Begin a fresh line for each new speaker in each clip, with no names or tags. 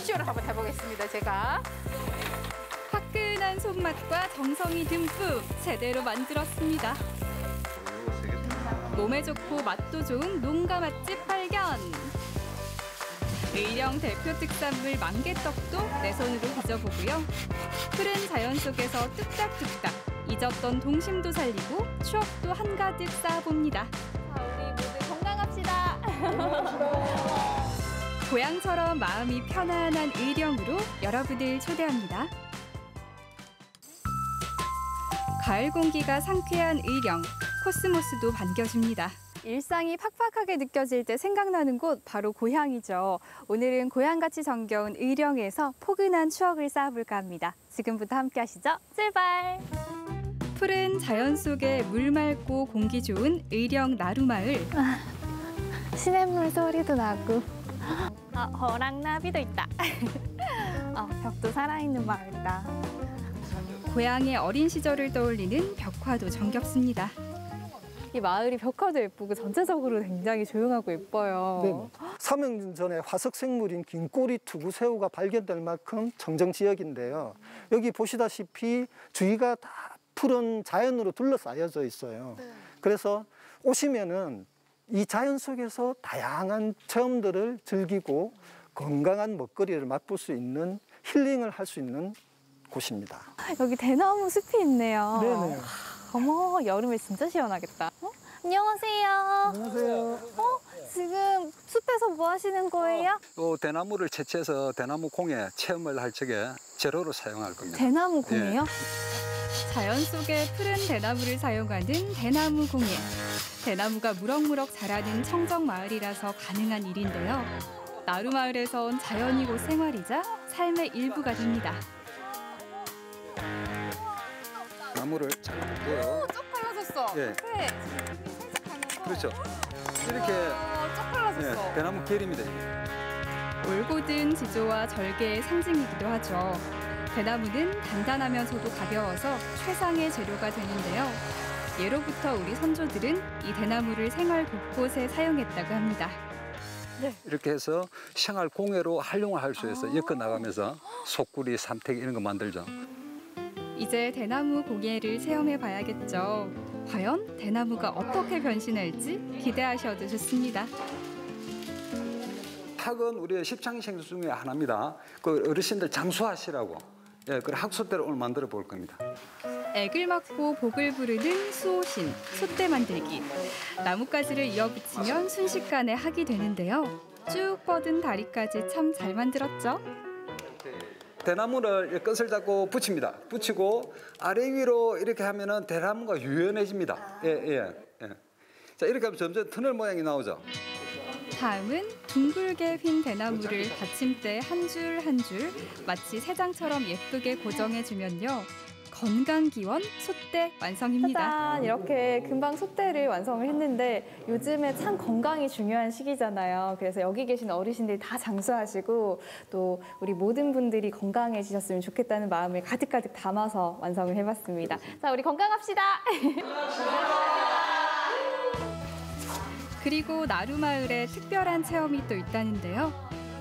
쇼를 한번 해보겠습니다, 제가.
화끈한 손맛과 정성이 듬뿍 제대로 만들었습니다. 몸에 좋고 맛도 좋은 농가 맛집 발견. 의령 대표 특산물 만개떡도 내 손으로 빚어보고요. 푸른 자연 속에서 뚝딱뚝딱 잊었던 동심도 살리고 추억도 한가득 쌓아봅니다. 자, 우리 모두 건강합시다. 고향처럼 마음이 편안한 의령으로 여러분을 초대합니다. 가을 공기가 상쾌한 의령, 코스모스도 반겨줍니다. 일상이 팍팍하게 느껴질 때 생각나는 곳 바로 고향이죠. 오늘은 고향같이 정겨운 의령에서 포근한 추억을 쌓아볼까 합니다. 지금부터 함께 하시죠. 출발! 푸른 자연 속에 물 맑고 공기 좋은 의령 나루마을.
시냇물 소리도 나고 호랑나비도 있다. 벽도 살아있는 마을이다.
고향의 어린 시절을 떠올리는 벽화도 정겹습니다.
이 마을이 벽화도 예쁘고 전체적으로 굉장히 조용하고 예뻐요.
네. 300년 전에 화석 생물인 긴꼬리 투구새우가 발견될 만큼 청정 지역인데요. 여기 보시다시피 주위가 다 푸른 자연으로 둘러싸여져 있어요. 그래서 오시면은 이 자연 속에서 다양한 체험들을 즐기고 건강한 먹거리를 맛볼 수 있는 힐링을 할 수 있는 곳입니다.
여기 대나무 숲이 있네요.
네네.
어머, 여름에 진짜 시원하겠다. 안녕하세요.
안녕하세요.
지금 숲에서 뭐 하시는 거예요?
대나무를 채취해서 대나무 공예 체험을 할 적에 재료로 사용할 겁니다.
대나무 공예요?
자연 속의 푸른 대나무를 사용하는 대나무 공예. 대나무가 무럭무럭 자라는 청정 마을이라서 가능한 일인데요. 나루마을에서 온 자연이 곧 생활이자 삶의 일부가 됩니다.
나무를 잘라볼게요.
쪽 갈라졌어.
예.
네.
그렇죠. 이렇게
쪽 갈라졌어.
대나무 계립니다. 이게.
올곧은 지조와 절개의 상징이기도 하죠. 대나무는 단단하면서도 가벼워서 최상의 재료가 되는데요. 예로부터 우리 선조들은 이 대나무를 생활 곳곳에 사용했다고 합니다.
이렇게 해서 생활 공예로 활용을 할 수 있어요. 엮어 나가면서 속구리, 삼태기 이런 거 만들죠.
이제 대나무 공예를 체험해 봐야겠죠. 과연 대나무가 어떻게 변신할지 기대하셔도 좋습니다.
학은 우리의 십창생수 중에 하나입니다. 그 어르신들 장수하시라고. 예, 그 학습대로 오늘 만들어 볼 겁니다.
액을 맞고 복을 부르는 수호신, 솥대 만들기. 나뭇가지를 이어붙이면 순식간에 학이 되는데요. 쭉 뻗은 다리까지 참 잘 만들었죠?
대나무를 끝을 잡고 붙입니다. 붙이고 아래 위로 이렇게 하면은 대나무가 유연해집니다. 예. 자, 이렇게 하면 점점 터널 모양이 나오죠.
다음은 둥글게 휜 대나무를 받침대 한 줄 한 줄 마치 새 장처럼 예쁘게 고정해주면요. 건강기원 솥대 완성입니다.
짜잔, 이렇게 금방 솥대를 완성을 했는데 요즘에 참 건강이 중요한 시기잖아요. 그래서 여기 계신 어르신들이 다 장수하시고 또 우리 모든 분들이 건강해지셨으면 좋겠다는 마음을 가득가득 담아서 완성을 해봤습니다. 자, 우리 건강합시다.
그리고 나루마을에 특별한 체험이 또 있다는데요.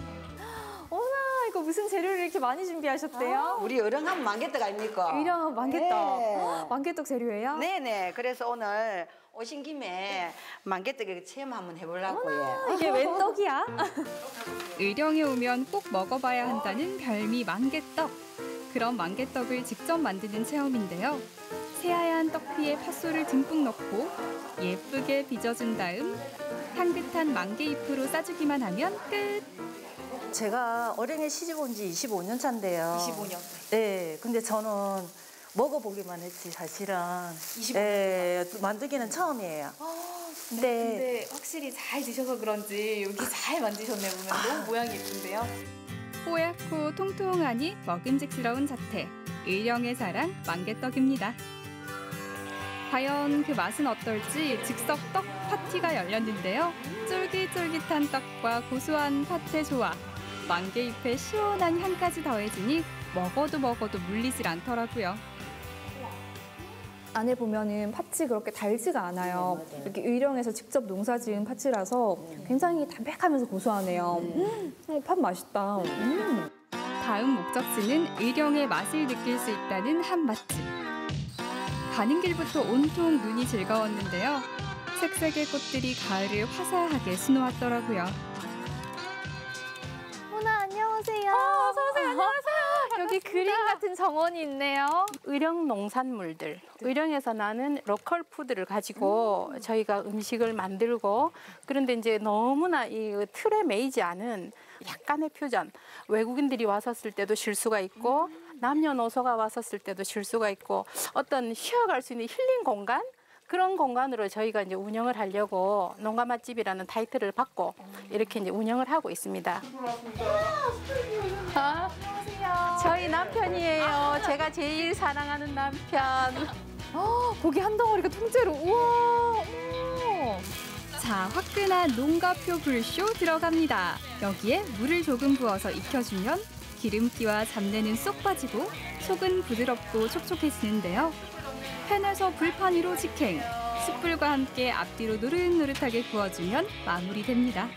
이거 무슨 재료를 이렇게 많이 준비하셨대요?
우리 어령하면 만개떡 아닙니까?
의령 만개떡.
네.
만개떡 재료예요?
네네. 그래서 오늘 오신 김에 만개떡 체험 한번 해보려고요.
이게 웬 떡이야?
의령에 오면 꼭 먹어봐야 한다는 별미 만개떡. 그런 만개떡을 직접 만드는 체험인데요. 새하얀 떡피에 팥소를 듬뿍 넣고 예쁘게 빚어준 다음 향긋한 만개잎으로 싸주기만 하면 끝.
제가 어령에 시집 온 지 25년 차인데요.
25년.
네, 근데 저는 먹어보기만 했지 사실은.
25년.
네, 만들기는 처음이에요.
근데 확실히 잘 드셔서 그런지 이렇게 잘 만드셨네 보면 너무 모양이 예쁜데요?
뽀얗고 통통하니 먹음직스러운 자태. 의령의 자랑 만개떡입니다. 과연 그 맛은 어떨지 즉석 떡 파티가 열렸는데요. 쫄깃쫄깃한 떡과 고소한 팥의 조화. 만개잎에 시원한 향까지 더해지니 먹어도 물리질 않더라고요.
안에 보면은 팥이 그렇게 달지가 않아요. 이렇게 의령에서 직접 농사지은 팥이라서 굉장히 담백하면서 고소하네요. 팥 맛있다.
다음 목적지는 의령의 맛을 느낄 수 있다는 한 맛집. 가는 길부터 온통 눈이 즐거웠는데요. 색색의 꽃들이 가을을 화사하게 수놓았더라고요.
호나 안녕하세요. 어서 오세요. 안녕하세요. 여기 그림 같은 정원이 있네요.
의령 농산물들, 의령에서 나는 로컬 푸드를 가지고 저희가 음식을 만들고, 그런데 이제 너무나 이 틀에 매이지 않은 약간의 퓨전, 외국인들이 왔었을 때도 쉴 수가 있고 남녀노소가 왔었을 때도 쉴 수가 있고 어떤 쉬어갈 수 있는 힐링 공간, 그런 공간으로 저희가 이제 운영을 하려고 농가 맛집이라는 타이틀을 받고 이렇게 이제 운영을 하고 있습니다. 저희 남편이에요. 제가 제일 사랑하는 남편.
고기 한 덩어리가 통째로. 우와. 어머.
자, 화끈한 농가표 불쇼 들어갑니다. 여기에 물을 조금 부어서 익혀주면 기름기와 잡내는 쏙 빠지고 속은 부드럽고 촉촉해지는데요. 팬에서 불판 위로 직행, 숯불과 함께 앞뒤로 노릇노릇하게 구워주면 마무리됩니다.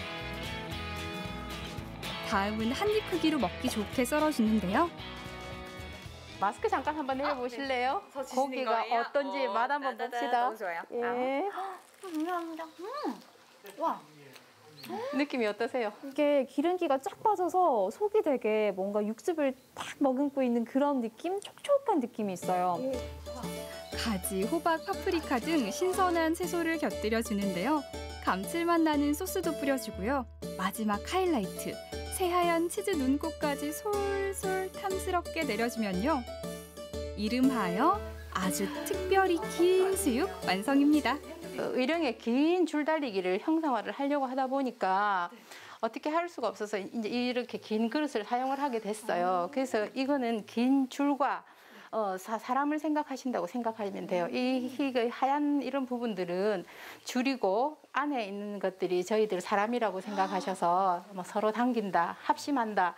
다음은 한입 크기로 먹기 좋게 썰어주는데요.
마스크 잠깐 한번 내려보실래요? 고기가 어떤지 맛 한번 봅시다.
너무 좋아요.
예.
감사합니다. 와.
느낌이 어떠세요?
이게 기름기가 쫙 빠져서 속이 되게 뭔가 육즙을 딱 머금고 있는 그런 느낌? 촉촉한 느낌이 있어요.
가지, 호박, 파프리카 등 신선한 채소를 곁들여 주는데요. 감칠맛 나는 소스도 뿌려주고요. 마지막 하이라이트, 새하얀 치즈 눈꽃까지 솔솔 탐스럽게 내려주면요. 이름하여 아주 특별히 긴 수육 완성입니다.
의령의 긴 줄달리기를 형상화를 하려고 하다 보니까 어떻게 할 수가 없어서 이제 이렇게 긴 그릇을 사용을 하게 됐어요. 그래서 이거는 긴 줄과 사람을 생각하신다고 생각하면 돼요. 이 하얀 이런 부분들은 줄이고 안에 있는 것들이 저희들 사람이라고 생각하셔서 뭐 서로 당긴다, 합심한다,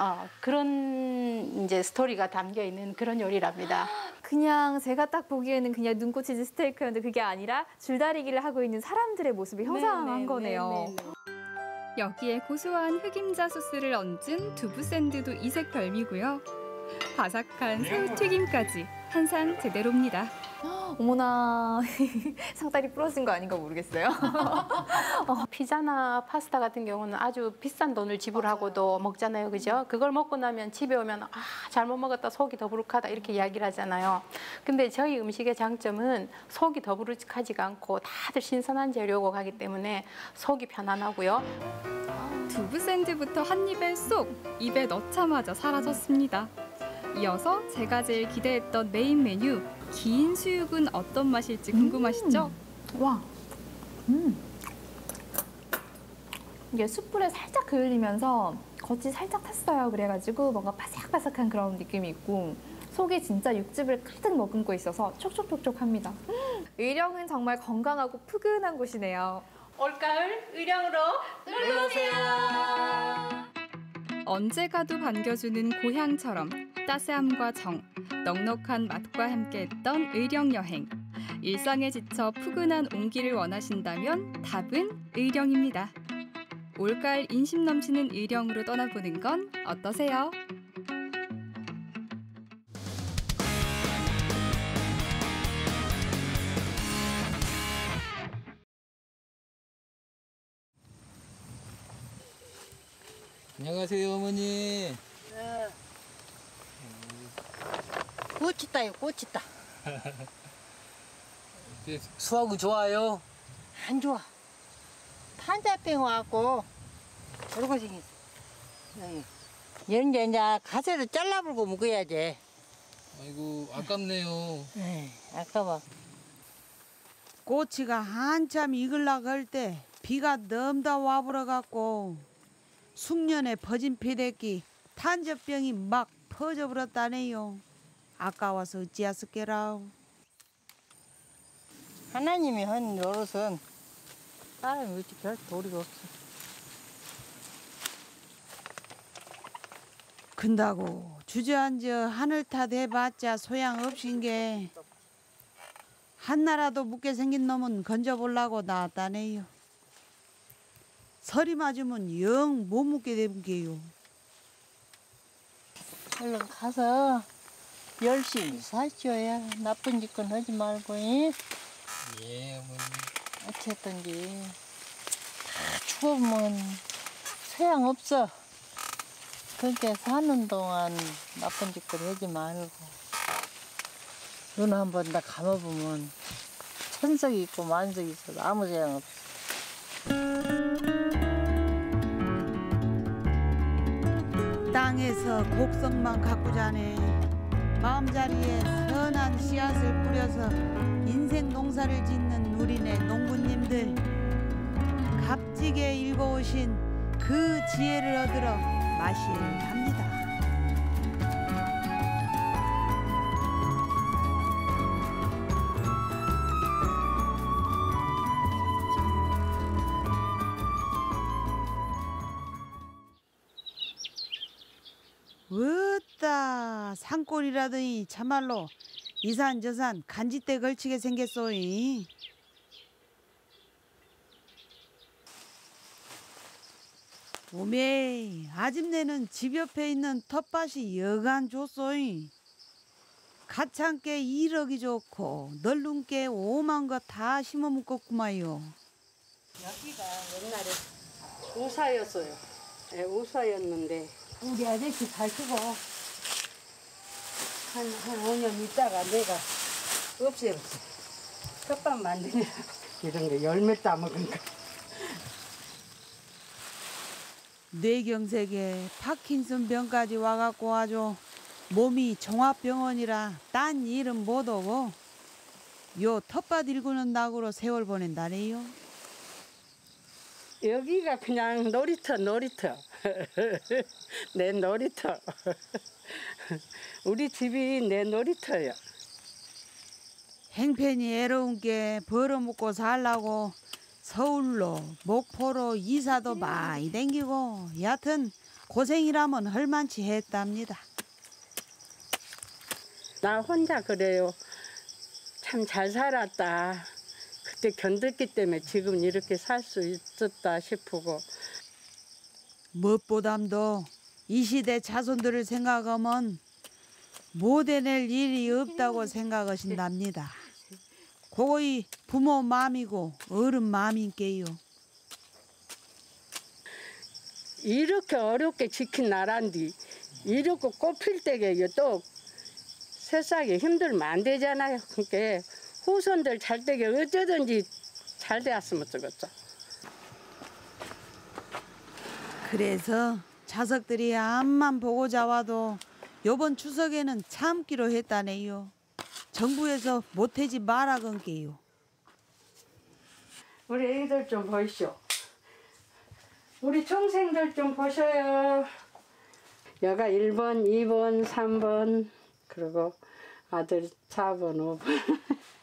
그런 이제 스토리가 담겨 있는 그런 요리랍니다.
그냥 제가 딱 보기에는 그냥 눈꽃치즈 스테이크였는데 그게 아니라 줄다리기를 하고 있는 사람들의 모습을 형상화한 거네요.
여기에 고소한 흑임자 소스를 얹은 두부 샌드도 이색 별미고요. 바삭한 새우튀김까지 한상 제대로입니다.
어머나 상다리 부러진 거 아닌가 모르겠어요.
피자나 파스타 같은 경우는 아주 비싼 돈을 지불하고도 먹잖아요, 그죠? 그걸 먹고 나면 집에 오면 잘못 먹었다, 속이 더부룩하다 이렇게 이야기를 하잖아요. 근데 저희 음식의 장점은 속이 더부룩하지가 않고 다들 신선한 재료고 가기 때문에 속이 편안하고요.
두부 샌드부터 한 입에 쏙 입에 넣자마자 사라졌습니다. 이어서 제가 제일 기대했던 메인 메뉴 긴 수육은 어떤 맛일지 궁금하시죠?
와. 이게 숯불에 살짝 그을리면서 겉이 살짝 탔어요. 그래가지고 뭔가 바삭바삭한 그런 느낌이 있고 속이 진짜 육즙을 가득 머금고 있어서 촉촉촉촉합니다. 의령은 정말 건강하고 푸근한 곳이네요.
올가을 의령으로 놀러오세요.
언제 가도 반겨주는 고향처럼 따스함과 정, 넉넉한 맛과 함께했던 의령 여행. 일상에 지쳐 푸근한 온기를 원하신다면 답은 의령입니다. 올가을 인심 넘치는 의령으로 떠나보는 건 어떠세요?
안녕하세요, 어머니.
꽃이다요, 꽃이다.
수하고 좋아요?
안 좋아. 탄자병 와갖고 저러고 생겼어. 얘는 이제 가세를 잘라불고 먹어야지.
아이고, 아깝네요.
아까워.
꼬치가 한참 익으려고 할 때 비가 넘다 와버려갖고 숙련에 퍼진 피대기 탄저병이 막 퍼져버렸다네요. 아까워서 어찌하였을게라.
하나님이 한 노릇은 사람이 어떻게 할 도리가 없어.
근다고 주저앉아 하늘 탓 해봤자 소양없인 게 한나라도 묻게 생긴 놈은 건져보려고 나왔다네요. 설이 맞으면 영 못 묻게 되는 게요.
얼른 가서 열심히 사셔야 나쁜 짓건 하지 말고.
예, 어머니.
어쨌든지 다 죽으면 소용없어. 그렇게 사는 동안 나쁜 짓건 하지 말고 눈 한 번 다 감아보면 천석이 있고 만석이 있어도 아무 소용없어.
땅에서 곡성만 갖고 자네. 마음자리에 선한 씨앗을 뿌려서 인생 농사를 짓는 우리네 농부님들. 값지게 읽어오신 그 지혜를 얻으러 마실합니다. 으따 산골이라더니 참말로 이산저산 간짓대 걸치게 생겼소이. 오메 아집내는 집 옆에 있는 텃밭이 여간 좋소이. 가창께 1억이 좋고 널른께 5만 거 다 심어 묶었구마요.
여기가 옛날에 우사였어요. 네, 우사였는데 우리 아저씨 가시고 한 5년 있다가 내가 없애었어. 텃밭 만드냐 이런 거 열매 따먹은 거.
뇌경색에 파킨슨 병까지 와갖고 아주 몸이 종합병원이라 딴 일은 못하고 요 텃밭 일구는 낙으로 세월 보낸다네요.
여기가 그냥 놀이터. 내 놀이터. 우리 집이 내 놀이터야.
행편이 애로운 게 벌어먹고 살라고 서울로 목포로 이사도 많이 댕기고 여하튼 고생이라면 헐만치 했답니다.
나 혼자 그래요. 참 잘 살았다. 그때 견뎠기 때문에 지금 이렇게 살 수 있었다 싶고.
무엇보담도 이 시대 자손들을 생각하면 못 해낼 일이 없다고 생각하신답니다. 그거이 부모 마음이고 어른 마음인게요.
이렇게 어렵게 지킨 나라인데 이렇게 꽃필 때게 또 세상에 힘들면 안 되잖아요. 그러니까 후손들 잘 되게 어쩌든지 잘 되었으면 좋겠죠.
그래서 자석들이 앞만 보고 자와도 요번 추석에는 참기로 했다네요. 정부에서 못해지 말아건게요.
우리 애기들 좀 보시오. 우리 총생들 좀 보셔요. 여가 1번, 2번, 3번 그리고 아들 4번, 5번.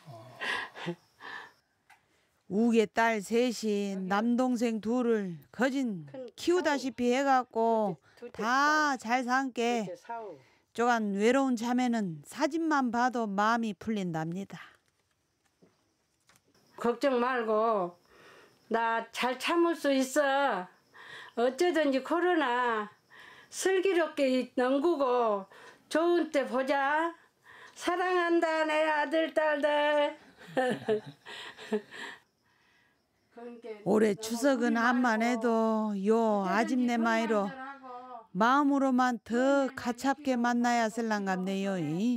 우게 딸 셋이 남동생 둘을 거진 키우다시피 해갖고 다 잘 산게 쪼간 외로운 자매는 사진만 봐도 마음이 풀린답니다.
걱정 말고 나 잘 참을 수 있어. 어쩌든지 코로나 슬기롭게 넘기고 좋은 때 보자. 사랑한다 내 아들 딸들.
올해 추석은 암만 해도 요 아집내 마이로 마음으로만 더 가찹게 만나야 쓸랑갑네요.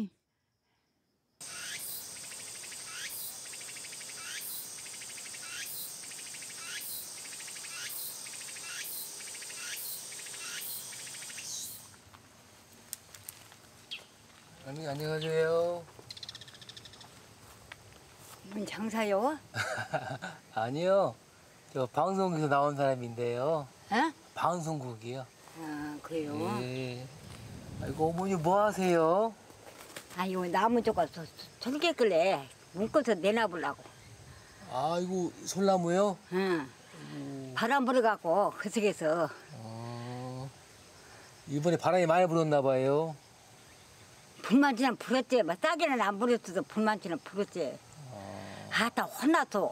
언니 안녕하세요.
이분 장사요?
아니요. 저 방송국에서 나온 사람인데요.
어?
방송국이요.
아, 그래요?
예. 아이고 어머니 뭐 하세요?
아이고, 나무 조각 솔개끌래 묶어서 내놔보려고.
아이고 솔나무요?
응. 바람 불어갖고 그 속에서.
이번에 바람이 많이 불었나 봐요.
불만치는 불었지. 막 싸게는 안 불었어도 불만치는 불었지. 아따 혼나서.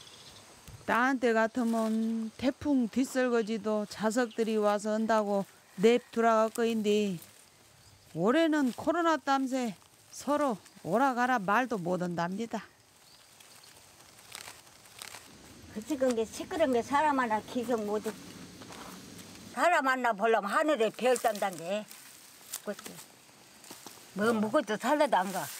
딴 때 같으면 태풍 뒷설거지도 자석들이 와서 한다고 냅두라갈 거인데 올해는 코로나 땀새 서로 오라가라 말도 못한답니다.
그치, 그게 시끄러운 게 사람 하나 기억 못해. 사람 하나 보려면 하늘에 별 딴단 게. 그치. 뭐 먹어도 살려도 안 가.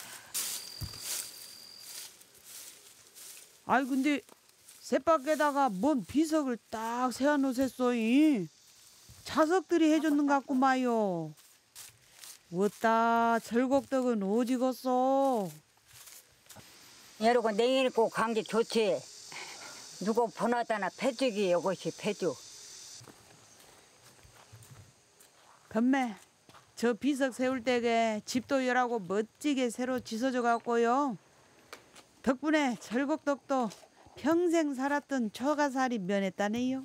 아이 근데 셋밖에다가 뭔 비석을 딱 세워놓으셨어이. 자석들이 해줬는 것 같구마요. 어따 절곡떡은 오지겠어.
여러분 내일 꼭 감기 좋지. 누구 보나다나 폐죽이 이것이 폐죽.
건매 저 비석 세울 때게 집도 열하고 멋지게 새로 지서져 갖고요. 덕분에 절곡떡도 평생 살았던 처가살이 면했다네요.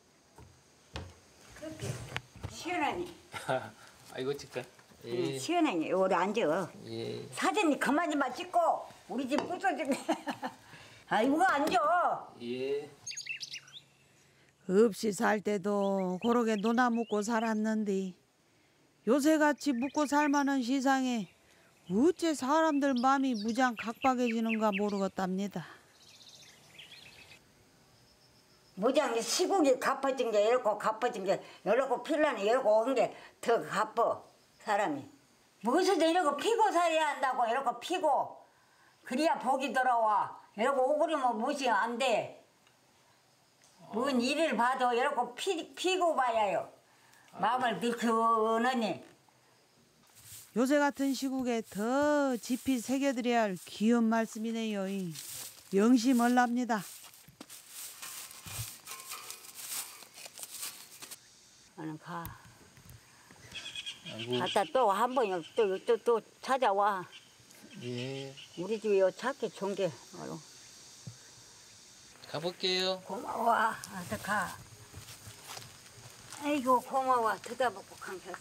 시원하니.
아이고 찍까.
시원하니. 여기 앉아.
예.
사진 그만 좀 찍고 우리 집 부서지네. 아이고 앉아.
예.
없이 살 때도 고렇게 노나 묵고 살았는데 요새같이 묵고 살만한 시상에 어째 사람들 마음이 무장 각박해지는가 모르겠답니다.
무장 시국이 갚아진 게 이렇고 갚아진 게 이렇고 필라는 이렇고 온 게 더 갚아 사람이. 무엇을 이러고 피고 살아야 한다고 이러고 피고 그래야 복이 돌아와. 이러고 오그리면 무엇이 안 돼. 뭔 일을 봐도 이러고 피고 봐야요. 마음을 들크느니.
요새 같은 시국에 더 깊이 새겨드려야 할 귀한 말씀이네요. 명심을랍니다.
나는 가. 갔다 또 한 번 또 찾아와.
예.
우리 집에 요 찾기 좋은 게 바로.
가볼게요.
고마워. 어서 가. 아이고 고마워. 듣다먹고 감사해서.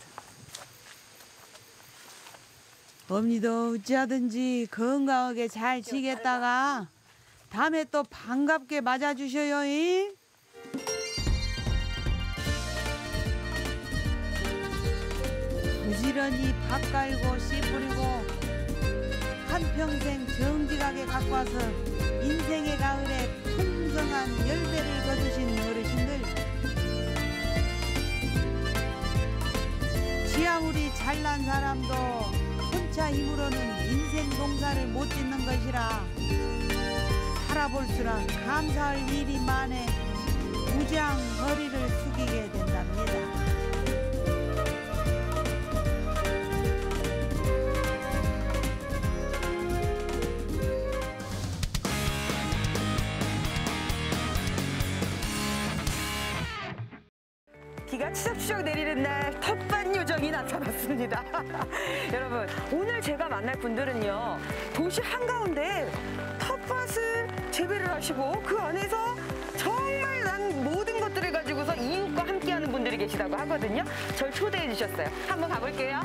어머니도 어찌하든지 건강하게 잘 지겠다가 다음에 또 반갑게 맞아주셔요. 부지런히 밥 갈고 씨 뿌리고 한평생 정직하게 갖고 와서 인생의 가을에 풍성한 열매를 거두신 어르신들, 지아무리 잘난 사람도 혼자 힘으로는 인생 농사를 못 짓는 것이라 살아볼수록 감사할 일이 많아 무장 허리를 숙이게 된답니다.
비가 추적추적 내리는 날 텃밭 요정이 나타났습니다. 여러분, 오늘 제가 만날 분들은요, 도시 한가운데 텃밭을 재배를 하시고 그 안에서 정말 난 모든 것들을 가지고서 이웃과 함께하는 분들이 계시다고 하거든요. 절 초대해 주셨어요. 한번 가볼게요.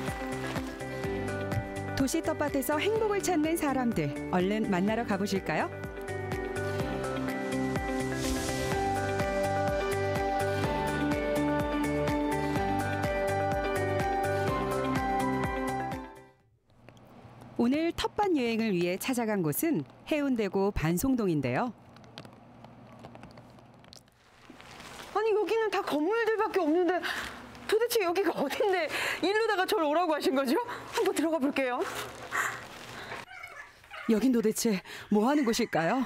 도시 텃밭에서 행복을 찾는 사람들, 얼른 만나러 가보실까요? 오늘 텃밭 여행을 위해 찾아간 곳은 해운대구 반송동인데요.
아니 여기는 다 건물들밖에 없는데 도대체 여기가 어딘데 일로다가 저를 오라고 하신 거죠? 한번 들어가 볼게요.
여긴 도대체 뭐 하는 곳일까요?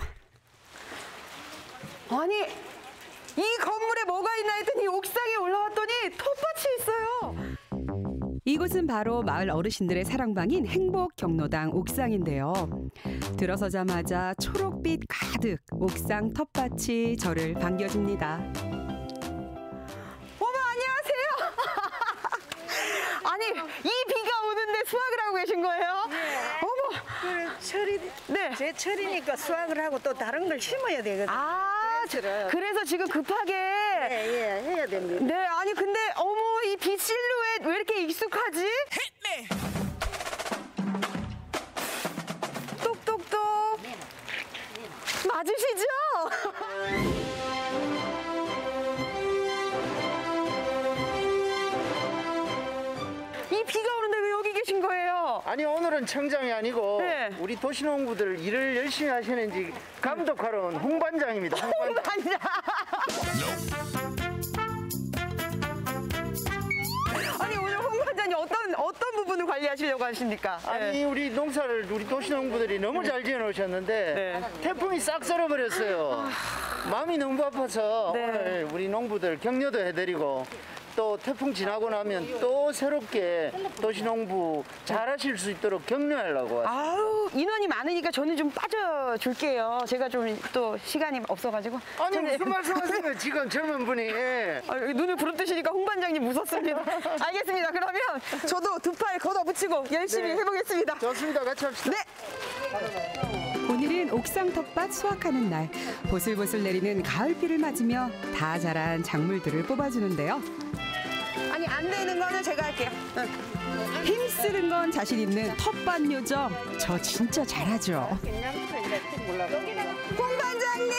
아니 이 건물에 뭐가 있나 했더니 옥상에 올라왔더니 텃밭이 있어요.
이곳은 바로 마을 어르신들의 사랑방인 행복경로당 옥상인데요. 들어서자마자 초록빛 가득 옥상 텃밭이 저를 반겨줍니다.
어머 안녕하세요. 아니 이 비가 오는데 수확을 하고 계신 거예요?
네.
어머.
철이
네.
제 철이니까 수확을 하고 또 다른 걸 심어야 되거든요.
그래서 지금 급하게
해야 됩니다.
네, 아니 근데 어머 이 빛 실루엣 왜 이렇게 익숙하지? 똑똑똑 맞으시죠?
아니 오늘은 청장이 아니고
네.
우리 도시농부들 일을 열심히 하시는지 감독하러 온 홍반장입니다.
홍반장. 아니 오늘 홍반장님 어떤 부분을 관리하시려고 하십니까?
아니 우리 농사를 우리 도시농부들이 너무 잘 지어놓으셨는데 태풍이 싹 썰어버렸어요. 마음이 너무 아파서 오늘 우리 농부들 격려도 해드리고 또 태풍 지나고 나면 또 새롭게 도시농부 잘하실 수 있도록 격려하려고 왔어요.
아우 인원이 많으니까 저는 좀 빠져줄게요. 제가 좀 또 시간이 없어가지고.
아니 무슨 말씀하세요? 지금 젊은 분이.
눈을 부릅뜨시니까 홍반장님 무섭습니다. 알겠습니다. 그러면 저도 두 팔 걷어붙이고 열심히 해보겠습니다.
좋습니다. 같이 합시다.
네.
오늘은 옥상 텃밭 수확하는 날. 보슬보슬 내리는 가을비를 맞으며 다 자란 작물들을 뽑아주는데요.
아니 안 되는 거는 제가 할게요.
힘쓰는 건 자신 있는 텃밭 요정. 저 진짜 잘하죠.
홍반장님!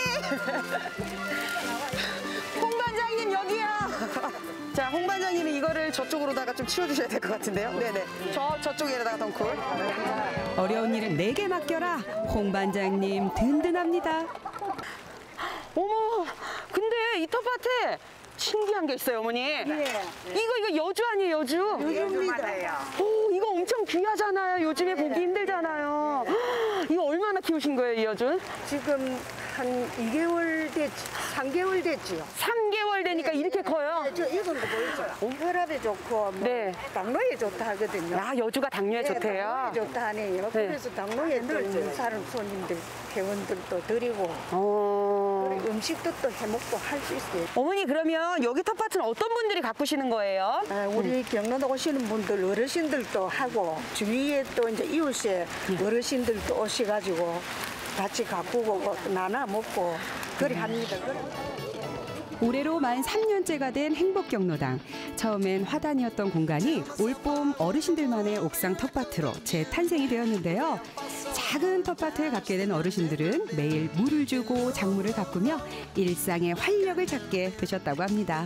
홍반장님 여기요! 자, 홍반장님이 이거를 저쪽으로다가 좀 치워주셔야 될 것 같은데요. 네네. 저쪽에다가 덩쿨.
어려운 일은 내게 맡겨라. 홍반장님 든든합니다.
어머, 근데 이 텃밭에 신기한 게 있어요, 어머니.
예.
이거 여주 아니에요, 여주?
여주입니다.
오, 이거 엄청 귀하잖아요. 요즘에 보기 힘들잖아요. 이거 얼마나 키우신 거예요, 이 여주?
지금 한 2개월 됐지, 3개월 됐지요.
3개월 되니까 이렇게 커요?
저 익은 거 보이죠? 혈압에 좋고, 뭐 당뇨에 좋다 하거든요.
아, 여주가 당뇨에 좋대요?
당뇨에 좋다 하네요. 그래서 당뇨에 또 사람 손님들, 회원들도 드리고, 그리고 음식도 또 해먹고 할 수 있어요.
어머니 그러면 여기 텃밭은 어떤 분들이 가꾸시는 거예요?
우리 경로도 오시는 분들 어르신들도 하고 주위에 또 이제 이웃에 어르신들도 오셔가지고 같이 가꾸고 나눠 먹고 그리 합니다.
올해로 만 3년째가 된 행복경로당. 처음엔 화단이었던 공간이 올봄 어르신들만의 옥상 텃밭으로 재탄생이 되었는데요. 작은 텃밭을 갖게 된 어르신들은 매일 물을 주고 작물을 가꾸며 일상의 활력을 찾게 되셨다고 합니다.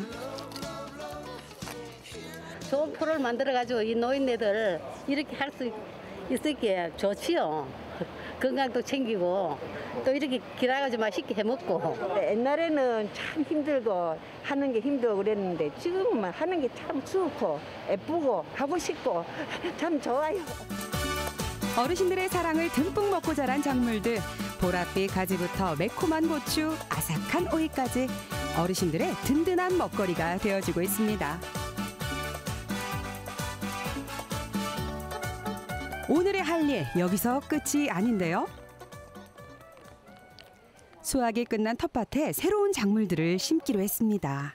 좋은 프로를 만들어가지고 이 노인네들 이렇게 할 수 있을게 좋지요. 건강도 챙기고 또 이렇게 길어가지고 맛있게 해먹고.
옛날에는 참 힘들고 하는 게 힘들고 그랬는데 지금은 하는 게 참 좋고 예쁘고 하고 싶고 참 좋아요.
어르신들의 사랑을 듬뿍 먹고 자란 작물들. 보랏빛 가지부터 매콤한 고추, 아삭한 오이까지 어르신들의 든든한 먹거리가 되어지고 있습니다. 오늘의 할 일 여기서 끝이 아닌데요. 수확이 끝난 텃밭에 새로운 작물들을 심기로 했습니다.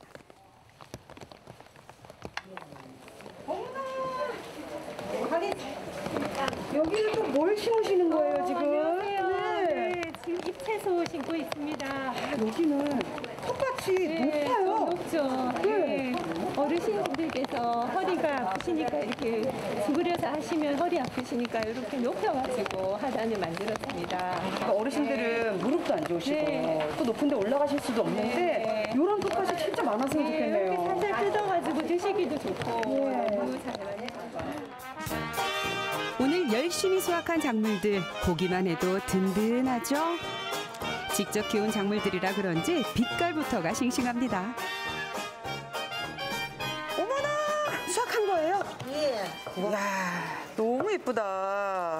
아니, 여기는 또 뭘 심으시는 거예요, 지금?
네, 지금 잎채소 심고 있습니다.
여기는 텃밭이 높아요.
높죠. 네. 어르신들께서 허리가 아프시니까 이렇게 둥그려서 하시면 허리 아프시니까 이렇게 높여가지고 하단을 만들었습니다.
그러니까 어르신들은 무릎도 안 좋으시고 또 높은 데 올라가실 수도 없는데 이런 텃밭이 진짜 많았으면 좋겠네요.
이렇게 살살 뜯어가지고 드시기도 좋고 너무 잘 만들었어요.
오늘 열심히 수확한 작물들 보기만 해도 든든하죠? 직접 키운 작물들이라 그런지 빛깔부터가 싱싱합니다.
어머나! 수확한 거예요?
예.
이야, 너무 예쁘다.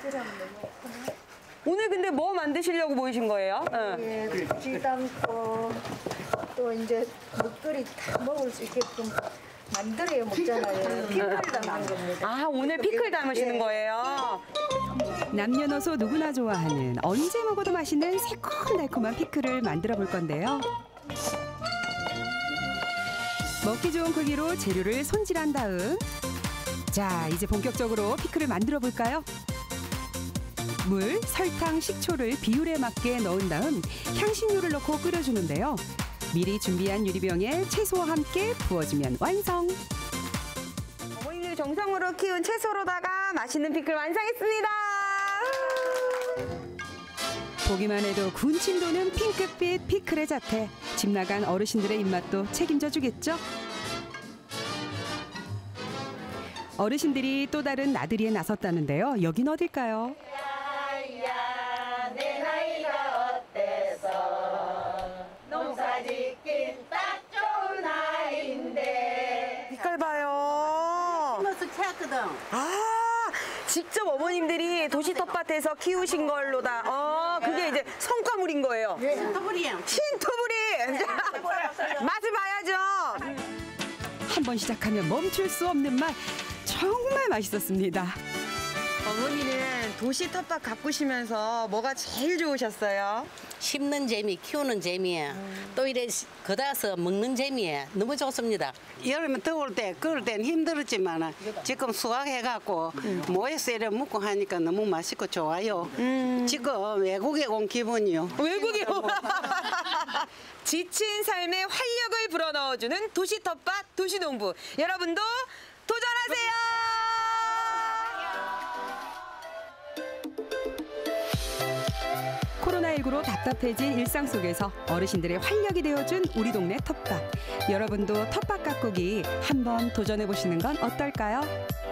오늘 근데 뭐 만드시려고 모이신 거예요?
예, 지 담고 또 이제 먹거리 다 먹을 수 있게끔 만들어야 먹잖아요. 피클 담는 겁니다.
아, 오늘 피클 담으시는 거예요?
남녀노소 누구나 좋아하는 언제 먹어도 맛있는 새콤달콤한 피클을 만들어 볼 건데요. 먹기 좋은 크기로 재료를 손질한 다음 자, 이제 본격적으로 피클을 만들어 볼까요? 물, 설탕, 식초를 비율에 맞게 넣은 다음 향신료를 넣고 끓여주는데요. 미리 준비한 유리병에 채소와 함께 부어주면 완성.
어머님들이 정성으로 키운 채소로다가 맛있는 피클 완성했습니다.
보기만 해도 군침 도는 핑크빛 피클의 자태. 집 나간 어르신들의 입맛도 책임져 주겠죠? 어르신들이 또 다른 나들이에 나섰다는데요. 여긴 어딜까요?
내 나이가 어때서 농사 짓긴 딱 좋은 나이인데.
빛깔 봐요.
버스 채웠거든.
아, 직접 어머님들이 도시 텃밭에서 키우신 걸로다. 그게 이제 성과물인 거예요.
신토부리요.
신토부리. 맛을 봐야죠.
한번 시작하면 멈출 수 없는 맛. 정말 맛있었습니다.
어머니는 도시 텃밭 가꾸시면서 뭐가 제일 좋으셨어요?
심는 재미, 키우는 재미에 또 이래 걷어서 먹는 재미에 너무 좋습니다.
여름에 더울 때 그럴 땐 힘들었지만 지금 수확해갖고 모여서 이래 먹고 하니까 너무 맛있고 좋아요. 지금 외국에 온 기분이요.
외국에 온 지친 삶에 활력을 불어넣어주는 도시 텃밭, 도시농부. 여러분도 도전하세요.
코로나19로 답답해진 일상 속에서 어르신들의 활력이 되어준 우리 동네 텃밭. 여러분도 텃밭 가꾸기 한번 도전해보시는 건 어떨까요?